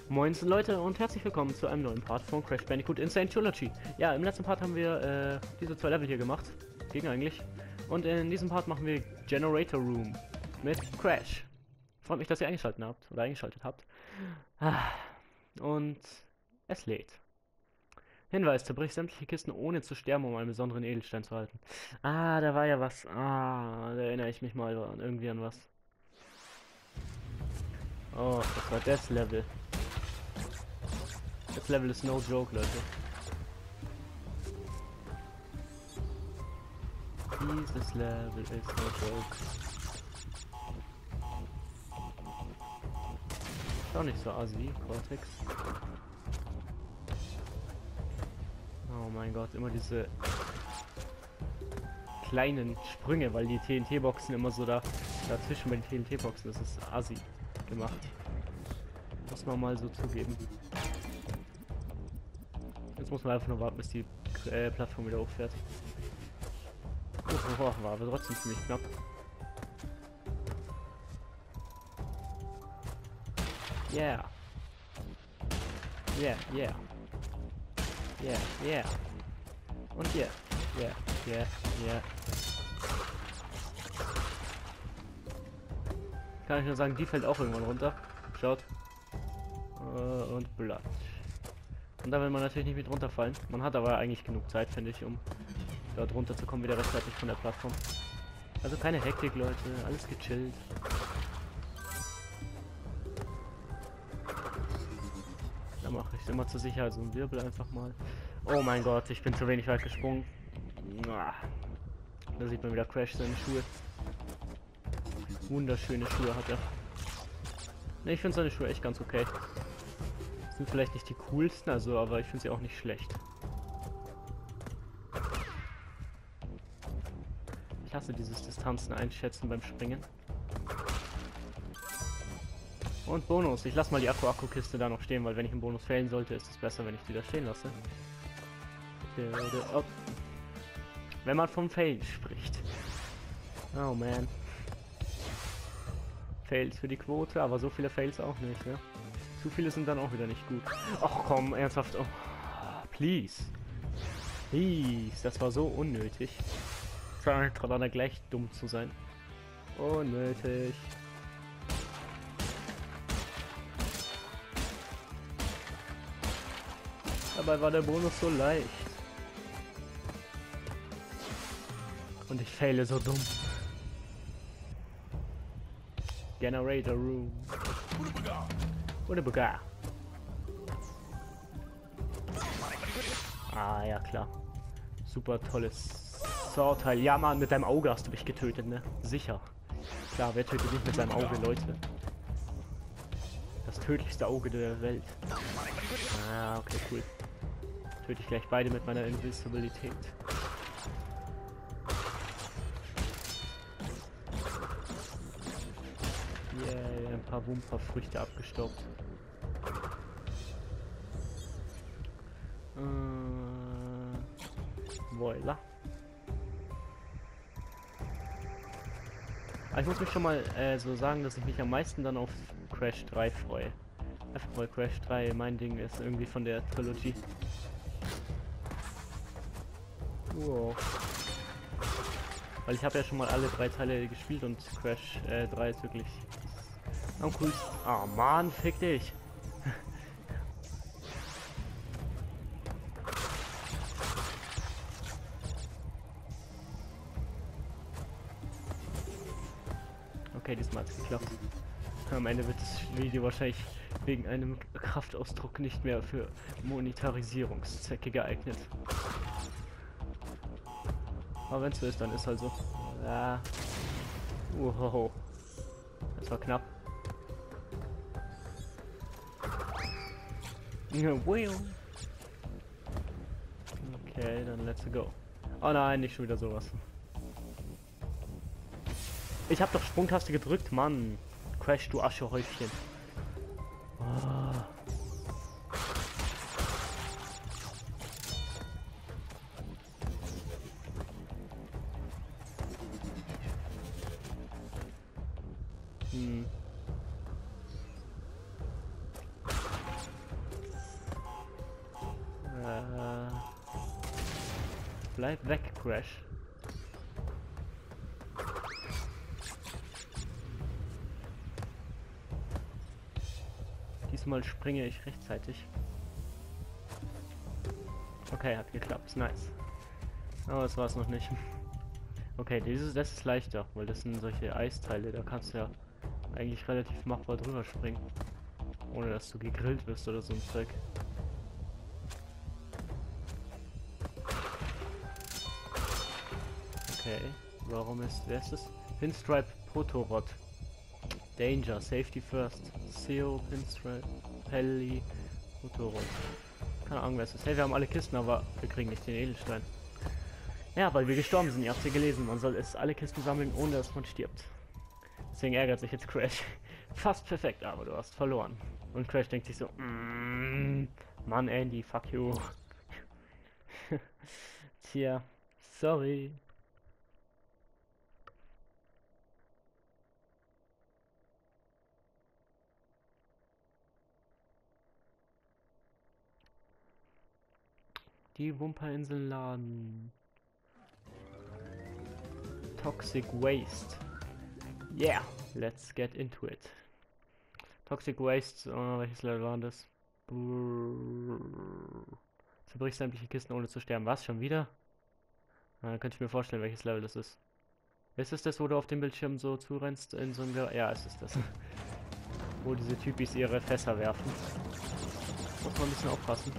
Moinsen Leute und herzlich willkommen zu einem neuen Part von Crash Bandicoot Insane Trilogy. Ja, im letzten Part haben wir diese zwei Level hier gemacht. Ging eigentlich. Und in diesem Part machen wir Generator Room mit Crash. Freut mich, dass ihr eingeschaltet habt. Und es lädt. Hinweis, zerbrich sämtliche Kisten ohne zu sterben, um einen besonderen Edelstein zu halten. Ah, da war ja was. Ah, da erinnere ich mich mal irgendwie an was. Oh, das war das Level. Das Level ist no joke, Leute. Dieses Level ist no joke. Ist auch nicht so assi, Cortex. Oh mein Gott, immer diese kleinen Sprünge, weil die TNT-Boxen immer so dazwischen bei den TNT-Boxen, das ist assi gemacht. Muss man mal so zugeben. Jetzt muss man einfach nur warten, bis die Plattform wieder hochfährt. War aber trotzdem ziemlich knapp. Yeah. Yeah, yeah. Yeah, yeah. Und yeah. Yeah, yeah, yeah. Kann ich nur sagen, die fällt auch irgendwann runter. Schaut. Und Blatt. Und da will man natürlich nicht mit runterfallen. Man hat aber eigentlich genug Zeit, finde ich, um dort runterzukommen, wieder rechtzeitig von der Plattform. Also keine Hektik, Leute. Alles gechillt. Da mache ich immer zur Sicherheit so einen Wirbel einfach mal. Oh mein Gott, ich bin zu wenig weit gesprungen. Da sieht man wieder Crash seine Schuhe. Wunderschöne Schuhe hat er. Ne, ich finde seine Schuhe echt ganz okay. Sind vielleicht nicht die coolsten, also, aber ich finde sie auch nicht schlecht. Ich hasse dieses Distanzen einschätzen beim Springen. Und Bonus. Ich lasse mal die Akku-Kiste da noch stehen, weil wenn ich einen Bonus fehlen sollte, ist es besser, wenn ich die da stehen lasse. Oh. Wenn man vom Fail spricht. Oh man. Fails für die Quote, aber so viele Fails auch nicht, ne? Zu viele sind dann auch wieder nicht gut. Ach komm, ernsthaft. Oh, please. Please. Das war so unnötig. Gerade gleich dumm zu sein. Unnötig. Dabei war der Bonus so leicht. Und ich faile so dumm. Generator Room. Oder Buga. Ah, ja klar. Super tolles Sorteil. Ja, Mann, mit deinem Auge hast du mich getötet, ne? Sicher. Klar, wer tötet nicht mit seinem Auge, Leute? Das tödlichste Auge der Welt. Ah, okay, cool. Töte ich gleich beide mit meiner Invisibilität. Yeah, ein paar Wumperfrüchte abgestaubt. Voila. Aber ich muss mich schon mal so sagen, dass ich mich am meisten dann auf Crash 3 freue. Einfach weil Crash 3 mein Ding ist, irgendwie von der Trilogie. Wow. Weil ich habe ja schon mal alle 3 Teile gespielt und Crash 3 ist wirklich am coolsten. Ah, Mann, fick dich! Okay, diesmal hat es geklappt. Am Ende wird das Video wahrscheinlich wegen einem Kraftausdruck nicht mehr für Monetarisierungszwecke geeignet. Aber wenn es so ist, dann ist halt so. Ja. Wow. Das war knapp. Okay, dann let's go. Oh nein, nicht schon wieder sowas. Ich hab doch Sprungtaste gedrückt, Mann. Crash, du Aschehäufchen. Oh. Bleib weg, Crash. Diesmal springe ich rechtzeitig. Okay, hat geklappt. Nice. Aber das war es noch nicht. Okay, das ist leichter, weil das sind solche Eisteile, da kannst du ja eigentlich relativ machbar drüber springen. Ohne dass du gegrillt wirst oder so ein Zeug. Okay, wer ist das? Pinstripe Protorod. Danger, Safety First. Seo, Pinstripe, Pelli, Protorod. Keine Ahnung, wer es ist. Hey, wir haben alle Kisten, aber wir kriegen nicht den Edelstein. Ja, weil wir gestorben sind, ihr habt ja gelesen. Man soll es alle Kisten sammeln, ohne dass man stirbt. Deswegen ärgert sich jetzt Crash. Fast perfekt, aber du hast verloren. Und Crash denkt sich so, Mann Andy, fuck you. Tja, sorry. Die Wumperinseln laden. Toxic Waste. Yeah, let's get into it. Toxic Waste, welches Level war das? Zerbrich sämtliche Kisten ohne zu sterben. Was, schon wieder? Dann könnte ich mir vorstellen, welches Level das ist. Ist es das, wo du auf dem Bildschirm so zurennst in so einem... Ja, es ist das. Wo diese Typis ihre Fässer werfen. Muss man ein bisschen aufpassen.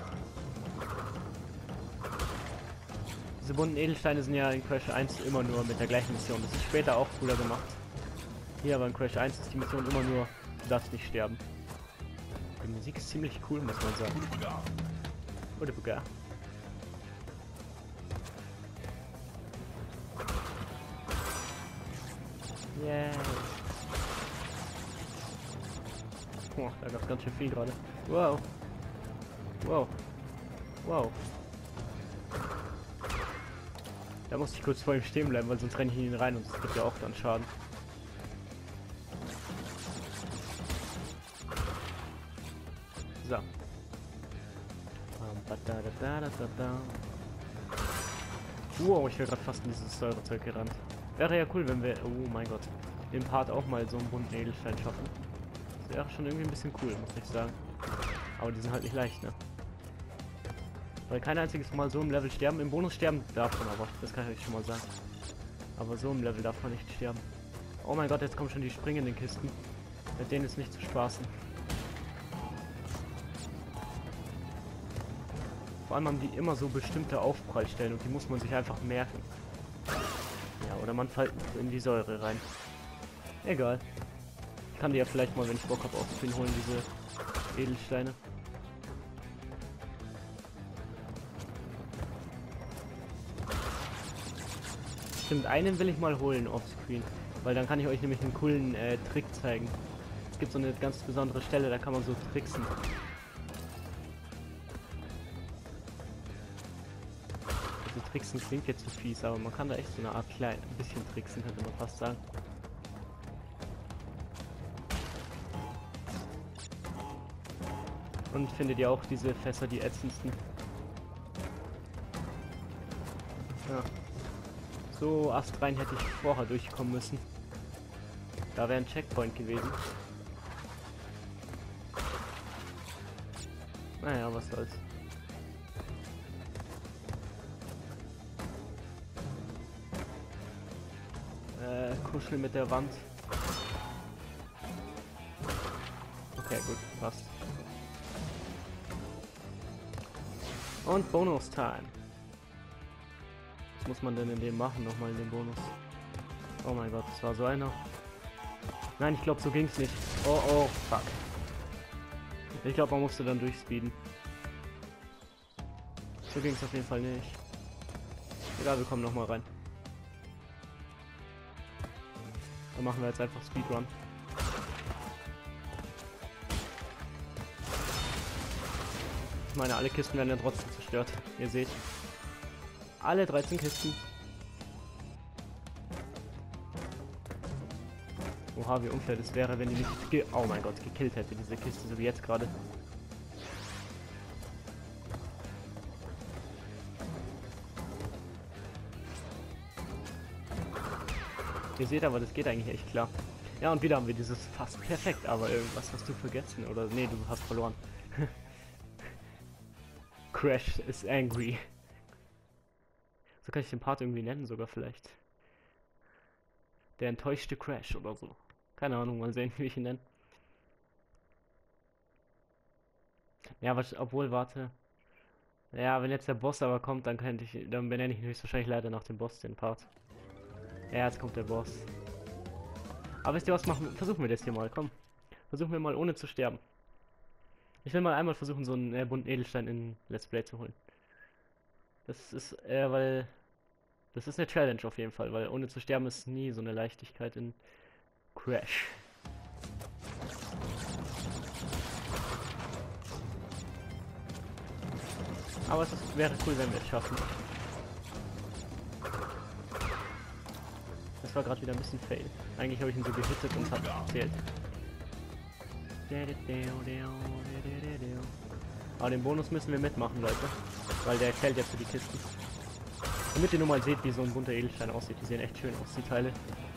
Diese bunten Edelsteine sind ja in Crash 1 immer nur mit der gleichen Mission. Das ist später auch cooler gemacht. Hier aber in Crash 1 ist die Mission immer nur, du darfst nicht sterben. Die Musik ist ziemlich cool, muss man sagen. Oder Buga. Yeah. Oh, da gab es ganz schön viel gerade. Wow. Wow. Wow. Da musste ich kurz vor ihm stehen bleiben, weil sonst renne ich in ihn rein und es gibt ja auch dann Schaden. So. Wow, ich wäre gerade fast in dieses Säurezeug gerannt. Wäre ja cool, wenn wir, oh mein Gott, im Part auch mal so einen bunten Edelstein schaffen. Das wäre schon irgendwie ein bisschen cool, muss ich sagen. Aber die sind halt nicht leicht, ne? Weil kein einziges Mal so im Level sterben. Im Bonus sterben darf man aber, das kann ich euch schon mal sagen. Aber so im Level darf man nicht sterben. Oh mein Gott, jetzt kommen schon die springenden Kisten. Mit denen ist nicht zu spaßen. Vor allem haben die immer so bestimmte Aufprallstellen und die muss man sich einfach merken. Ja, oder man fällt in die Säure rein. Egal. Ich kann die ja vielleicht mal, wenn ich Bock habe, aufzufinden, holen, diese Edelsteine. Stimmt, einen will ich mal holen offscreen, weil dann kann ich euch nämlich einen coolen Trick zeigen. Es gibt so eine ganz besondere Stelle, da kann man so tricksen. Also tricksen klingt jetzt so fies, aber man kann da echt so eine Art ein bisschen tricksen, könnte man fast sagen. Und findet ihr auch diese Fässer die ätzendsten? Ja. So astrein hätte ich vorher durchkommen müssen. Da wäre ein Checkpoint gewesen. Naja, was soll's. Kuscheln mit der Wand. Okay, gut, passt. Und Bonus-Time. Was muss man denn in dem machen, nochmal in dem Bonus? Oh mein Gott, das war so einer. Nein, ich glaube, so ging's nicht. Oh, oh, fuck. Ich glaube, man musste dann durchspeeden. So ging's auf jeden Fall nicht. Egal, wir kommen nochmal rein. Dann machen wir jetzt einfach Speedrun. Ich meine, alle Kisten werden ja trotzdem zerstört. Ihr seht. Alle 13 Kisten. Oha, wie unfair das wäre, wenn die nicht oh mein Gott, gekillt hätte, diese Kiste, so wie jetzt gerade. Ihr seht aber, das geht eigentlich echt klar. Ja, und wieder haben wir dieses fast perfekt, aber irgendwas hast du vergessen. Oder nee, du hast verloren. Crash is angry. So kann ich den Part irgendwie nennen sogar vielleicht. Der enttäuschte Crash oder so. Keine Ahnung, mal sehen, wie ich ihn nenne. Ja, was, obwohl, warte. Ja, wenn jetzt der Boss aber kommt, dann benenne ich ihn höchstwahrscheinlich leider nach dem Boss den Part. Ja, jetzt kommt der Boss. Aber wisst ihr was, versuchen wir das hier mal, komm. Versuchen wir mal ohne zu sterben. Ich will mal einmal versuchen, so einen bunten Edelstein in Let's Play zu holen. Das ist, weil... Das ist eine Challenge auf jeden Fall, weil ohne zu sterben ist nie so eine Leichtigkeit in Crash. Aber wäre cool, wenn wir es schaffen. Das war gerade wieder ein bisschen fail. Eigentlich habe ich ihn so gehittet und es hat gezählt. Aber den Bonus müssen wir mitmachen, Leute. Weil der zählt jetzt für die Kisten. Damit ihr nur mal seht, wie so ein bunter Edelstein aussieht. Die sehen echt schön aus, die Teile.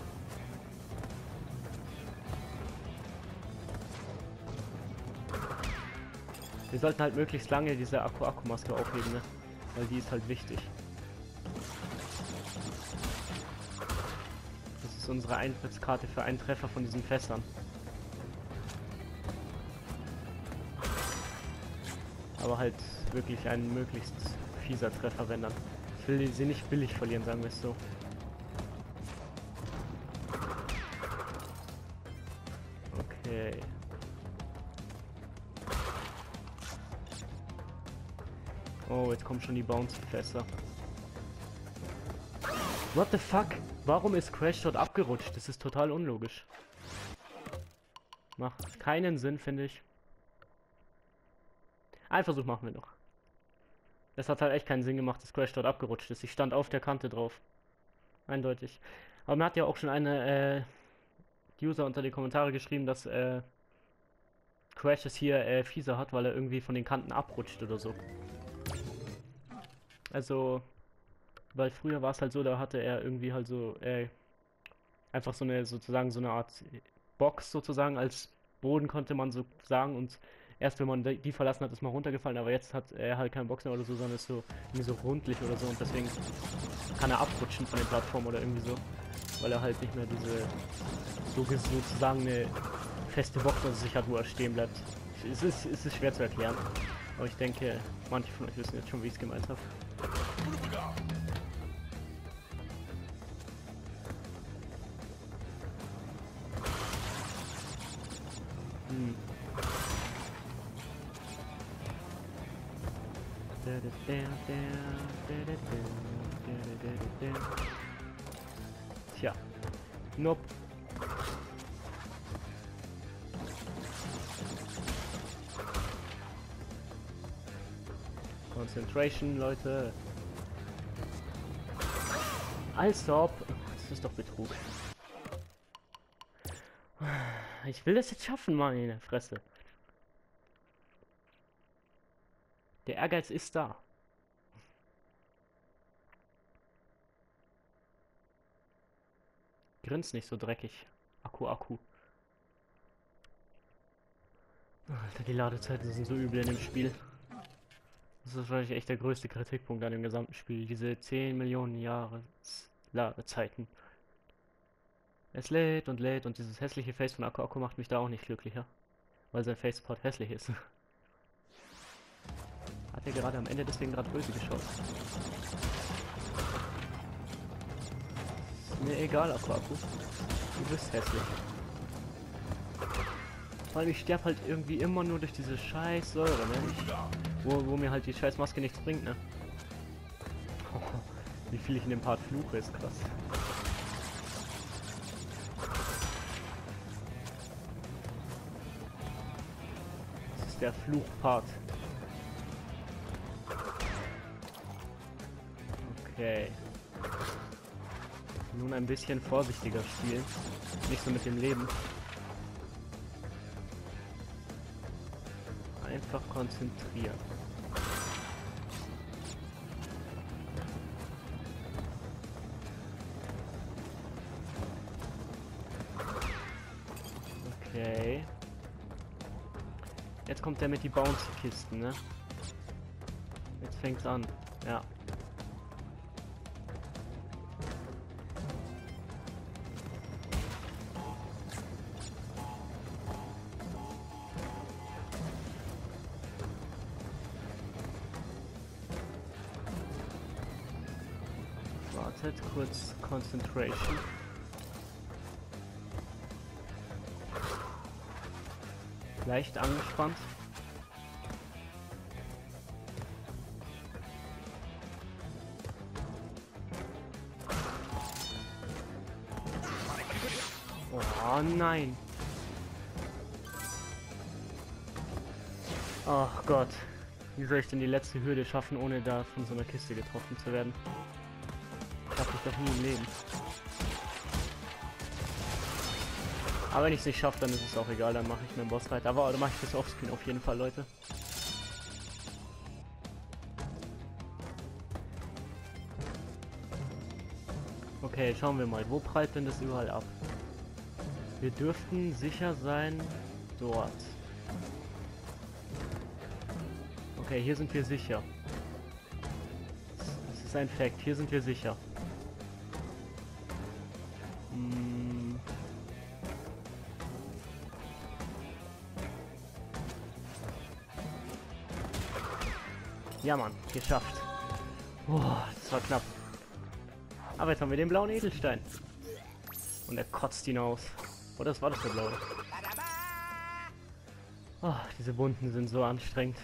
Wir sollten halt möglichst lange diese Akku-Maske aufheben, ne? Weil die ist halt wichtig. Das ist unsere Eintrittskarte für einen Treffer von diesen Fässern. Aber halt wirklich ein möglichst fieser Treffer, wenn dann. Ich will sie nicht billig verlieren, sagen wir es so. Okay. Oh, jetzt kommen schon die Bounce-Fässer. What the fuck? Warum ist Crash dort abgerutscht? Das ist total unlogisch. Macht keinen Sinn, finde ich. Einen Versuch machen wir noch. Das hat halt echt keinen Sinn gemacht, dass Crash dort abgerutscht ist. Ich stand auf der Kante drauf. Eindeutig. Aber mir hat ja auch schon eine User unter die Kommentare geschrieben, dass Crash es hier fieser hat, weil er irgendwie von den Kanten abrutscht oder so. Also, weil früher war es halt so, da hatte er irgendwie halt so einfach so eine, sozusagen so eine Art Box sozusagen als Boden, konnte man so sagen, und erst wenn man die verlassen hat, ist man runtergefallen, aber jetzt hat er halt keinen Boxen oder so, sondern ist so irgendwie so rundlich oder so, und deswegen kann er abrutschen von den Plattformen oder irgendwie so, weil er halt nicht mehr diese sozusagen eine feste Box unter sich hat, wo er stehen bleibt. Es ist schwer zu erklären, aber ich denke, manche von euch wissen jetzt schon, wie ich es gemeint habe. Tja. Nope. Concentration, Leute. Als ob. Das ist doch Betrug. Ich will das jetzt schaffen, Mann, in der Fresse. Der Ehrgeiz ist da. Grins nicht so dreckig. Akku. Alter, die Ladezeiten sind so übel in dem Spiel. Das ist wahrscheinlich echt der größte Kritikpunkt an dem gesamten Spiel. Diese 10 Millionen Jahre Ladezeiten. Es lädt und dieses hässliche Face von Akku macht mich da auch nicht glücklicher. Weil sein Faceport hässlich ist. Hat er gerade am Ende deswegen gerade böse geschaut. Ist mir egal, Akku. Du bist hässlich. Weil ich sterbe halt irgendwie immer nur durch diese scheiß Säure, ne? Wo mir halt die scheiß Maske nichts bringt, ne? Oh, wie viel ich in dem Part fluche, ist krass. Das ist der Fluchpart. Okay. Nun ein bisschen vorsichtiger spielen. Nicht so mit dem Leben. Einfach konzentrieren. Okay. Jetzt kommt der mit die Bounce-Kisten, ne? Jetzt fängt's an. Ja. Wartet kurz. Concentration. Leicht angespannt. Oh nein. Ach Gott. Wie soll ich denn die letzte Hürde schaffen, ohne da von so einer Kiste getroffen zu werden? Schaffe ich doch nie im Leben. Aber wenn ich es nicht schaffe, dann ist es auch egal, dann mache ich mir einen Bossfight. Aber dann mache ich das offscreen auf jeden Fall, Leute. Okay, schauen wir mal. Wo prallt denn das überall ab? Wir dürften sicher sein dort. Okay, hier sind wir sicher. Das ist ein Fact. Hier sind wir sicher. Ja, Mann, geschafft. Boah, das war knapp. Aber jetzt haben wir den blauen Edelstein. Und er kotzt ihn aus. Oder das war das der blaue. Oh, diese Wunden sind so anstrengend.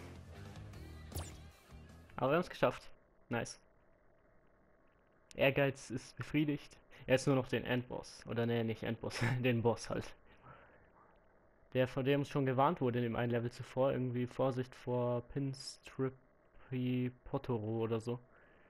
Aber wir haben es geschafft. Nice. Ehrgeiz ist befriedigt. Jetzt nur noch den Endboss. Oder ne, nicht Endboss, den Boss halt. Der, von dem uns schon gewarnt wurde in dem einen Level zuvor. Irgendwie Vorsicht vor Pinstripe Potoro oder so.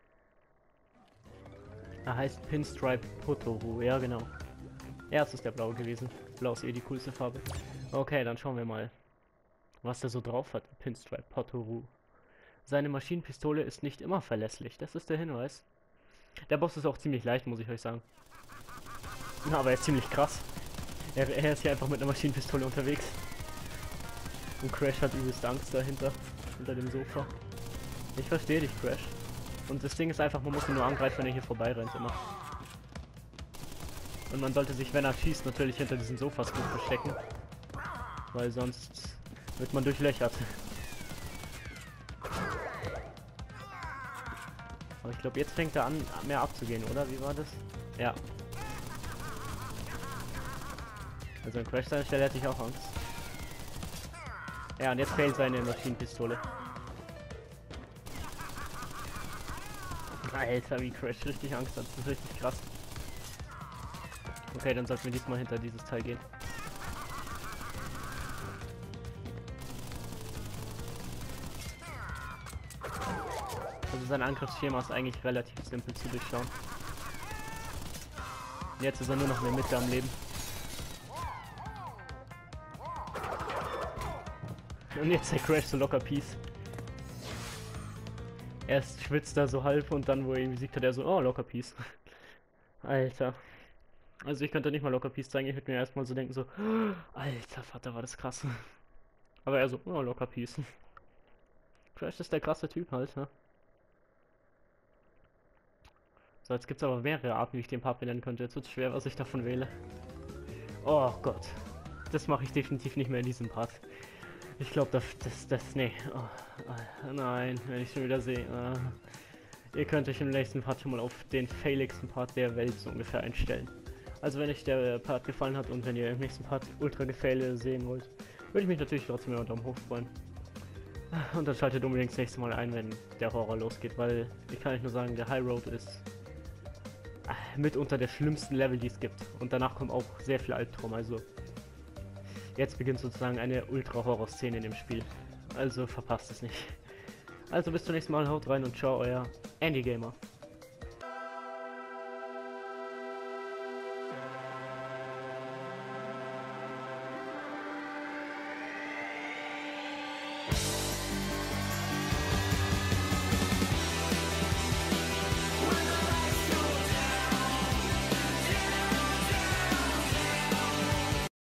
Er heißt Pinstripe Potoro, ja genau. Erst ist der blaue gewesen. Blau ist eh die coolste Farbe. Okay, dann schauen wir mal, was er so drauf hat. Pinstripe Potoro. Seine Maschinenpistole ist nicht immer verlässlich. Das ist der Hinweis. Der Boss ist auch ziemlich leicht, muss ich euch sagen. Aber er ist ziemlich krass. Er ist hier einfach mit einer Maschinenpistole unterwegs. Und Crash hat übelst Angst dahinter. Hinter dem Sofa. Ich verstehe dich, Crash. Und das Ding ist einfach, man muss ihn nur angreifen, wenn er hier vorbei rennt immer. Und man sollte sich, wenn er schießt, natürlich hinter diesen Sofas gut verstecken. Weil sonst wird man durchlöchert. Aber ich glaube, jetzt fängt er an, mehr abzugehen, oder? Wie war das? Ja. Also an Crash seiner Stelle hätte ich auch Angst. Ja, und jetzt fehlt seine Maschinenpistole. Alter, wie Crash richtig Angst hat. Das ist richtig krass. Okay, dann sollten wir diesmal hinter dieses Teil gehen. Also sein Angriffsschema ist eigentlich relativ simpel zu durchschauen. Jetzt ist er nur noch in der Mitte am Leben. Und jetzt der Crash so locker Peace. Erst schwitzt er so halb und dann, wo er ihn besiegt hat, er so, oh, locker Peace. Alter. Also ich könnte nicht mal locker Peace zeigen, ich würde mir erstmal so denken, so, alter Vater, war das krass. Aber er so, oh, locker Peace. Crash ist der krasse Typ halt, ne? So, jetzt gibt es aber mehrere Arten, wie ich den Part benennen könnte. Jetzt wird es schwer, was ich davon wähle. Oh Gott. Das mache ich definitiv nicht mehr in diesem Part. Ich glaube, nee. Oh, nein, wenn ich schon wieder sehe. Ihr könnt euch im nächsten Part schon mal auf den failigsten Part der Welt so ungefähr einstellen. Also wenn euch der Part gefallen hat und wenn ihr im nächsten Part ultra Gefaile sehen wollt, würde ich mich natürlich trotzdem über einen Daumen hoch freuen. Und dann schaltet unbedingt das nächste Mal ein, wenn der Horror losgeht, weil ich kann euch nur sagen, der High Road ist mitunter der schlimmsten Level, die es gibt. Und danach kommt auch sehr viel Albtraum, also jetzt beginnt sozusagen eine Ultra-Horror-Szene in dem Spiel. Also verpasst es nicht. Also bis zum nächsten Mal, haut rein und ciao, euer Andy Gamer.